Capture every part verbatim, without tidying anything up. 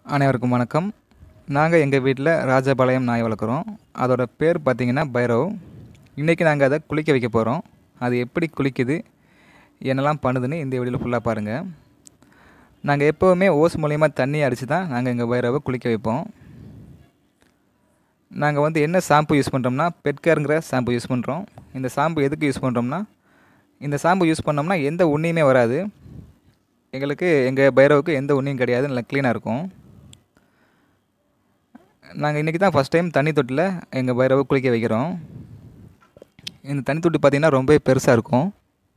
அனைவருக்கும் வணக்கம். நாங்கள் எங்கள் வீட்டில் ராஜபாளையம் நாய் வளர்க்குறோம். அதோட பேர் பார்த்திங்கன்னா பைரவ். இன்றைக்கி நாங்கள் அதை குளிக்க வைக்க போகிறோம். அது எப்படி குளிக்குது, என்னெல்லாம் பண்ணுதுன்னு இந்த வீடியோவில் ஃபுல்லாக பாருங்கள். நாங்கள் எப்போவுமே ஓஸ் மூலிமா தண்ணி அடித்து தான் நாங்கள் எங்கள் பைரவை குளிக்க வைப்போம். நாங்கள் வந்து என்ன ஷாம்பு யூஸ் பண்ணுறோம்னா பெட்கேருங்கிற ஷாம்பு யூஸ் பண்ணுறோம். இந்த ஷாம்பு எதுக்கு யூஸ் பண்ணுறோம்னா, இந்த ஷாம்பு யூஸ் பண்ணோம்னா எந்த உண்ணியுமே வராது. எங்களுக்கு எங்கள் பைரவுக்கு எந்த உண்ணியும் கிடையாது, நல்லா க்ளீனாக இருக்கும். நாங்கள் இன்றைக்கி தான் ஃபஸ்ட் டைம் தண்ணி தொட்டியில் எங்கள் பைரவை குளிக்க வைக்கிறோம். இந்த தண்ணி தொட்டி பார்த்திங்கன்னா ரொம்ப பெருசாக இருக்கும்.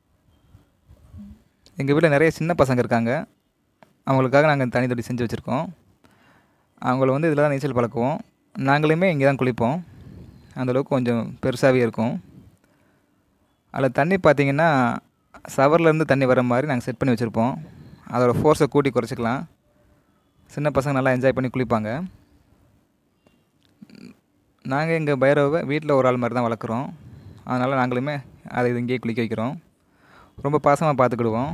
எங்கள் வீட்டில் நிறைய சின்ன பசங்க இருக்காங்க. அவங்களுக்காக நாங்கள் தண்ணி தொட்டி செஞ்சு வச்சுருக்கோம். அவங்கள வந்து இதில் தான் நீச்சல் பழக்குவோம். நாங்களுமே இங்கே தான் குளிப்போம். அந்தளவுக்கு கொஞ்சம் பெருசாகவே இருக்கும். அதில் தண்ணி பார்த்திங்கன்னா ஷவர்லேருந்து தண்ணி வர மாதிரி நாங்கள் செட் பண்ணி வச்சுருப்போம். அதோடய ஃபோர்ஸை கூட்டி குறைச்சிக்கலாம். சின்ன பசங்க நல்லா என்ஜாய் பண்ணி குளிப்பாங்க. நாங்கள் எங்கள் பைரவை வீட்டில் ஒரு ஆள் மாதிரி தான் வளர்க்குறோம். அதனால் நாங்களுமே அதை இது இங்கேயே குளிக்க வைக்கிறோம். ரொம்ப பாசமாக பார்த்துக்கிடுவோம்.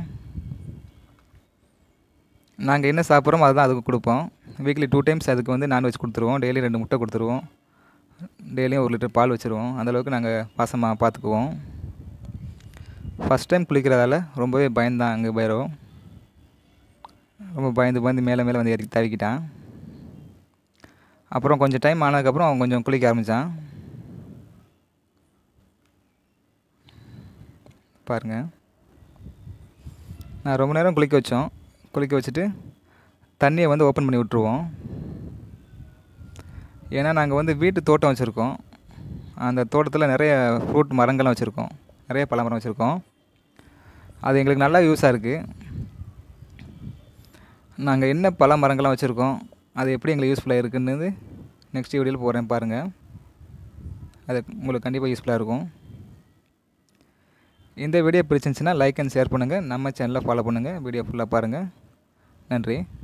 நாங்கள் என்ன சாப்பிட்றோமோ அதுதான் அதுக்கு கொடுப்போம். வீக்லி டூ டைம்ஸ் அதுக்கு வந்து நான்வெஜ் கொடுத்துருவோம். டெய்லி ரெண்டு முட்டை கொடுத்துருவோம். டெய்லியும் ஒரு லிட்டர் பால் வச்சுருவோம். அந்தளவுக்கு நாங்கள் பாசமாக பார்த்துக்குவோம். ஃபஸ்ட் டைம் குளிக்கிறதால ரொம்பவே பயந்தான் எங்கள் பைரவ். ரொம்ப பயந்து பயந்து மேலே மேலே வந்து ஏறி தவிக்கிட்டான். அப்புறம் கொஞ்சம் டைம் ஆனதுக்கப்புறம் அவன் கொஞ்சம் குளிக்க ஆரம்பித்தான். பாருங்கள், நான் ரொம்ப நேரம் குளிக்க வச்சோம். குளிக்க வச்சுட்டு தண்ணியை வந்து ஓப்பன் பண்ணி விட்ருவோம். ஏன்னா நாங்கள் வந்து வீட்டு தோட்டம் வச்சுருக்கோம். அந்த தோட்டத்தில் நிறைய ஃப்ரூட் மரங்கள்லாம் வச்சுருக்கோம். நிறைய பழ மரம் வச்சுருக்கோம். அது எங்களுக்கு நல்லா யூஸாக இருக்குது. நாங்கள் என்ன பழ மரங்கள்லாம் வச்சுருக்கோம், அது எப்படி எங்களுக்கு யூஸ்ஃபுல்லாக இருக்குன்னு நெக்ஸ்ட் வீடியோவில் போகிறேன் பாருங்கள். அது உங்களுக்கு கண்டிப்பாக யூஸ்ஃபுல்லாக இருக்கும். இந்த வீடியோ பிடிச்சிருந்துச்சுன்னா லைக் அண்ட் ஷேர் பண்ணுங்கள். நம்ம சேனலை ஃபாலோ பண்ணுங்கள். வீடியோ ஃபுல்லாக பாருங்கள். நன்றி.